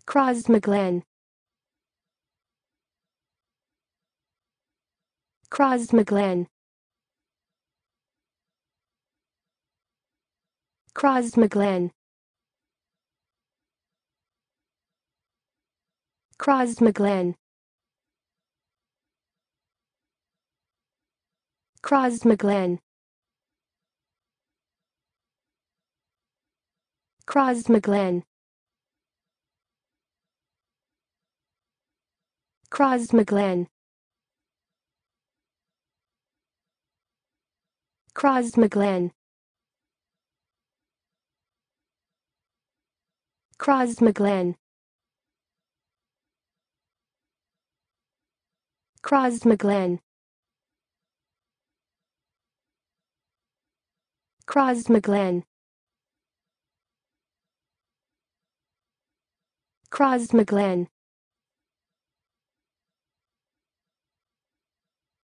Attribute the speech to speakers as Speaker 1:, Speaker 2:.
Speaker 1: Crossmaglen. Crossmaglen. Crossmaglen. Crossmaglen. Crossmaglen. Crossmaglen. Crossmaglen. Crossmaglen. Crossmaglen. Crossmaglen. Crossmaglen. Crossmaglen.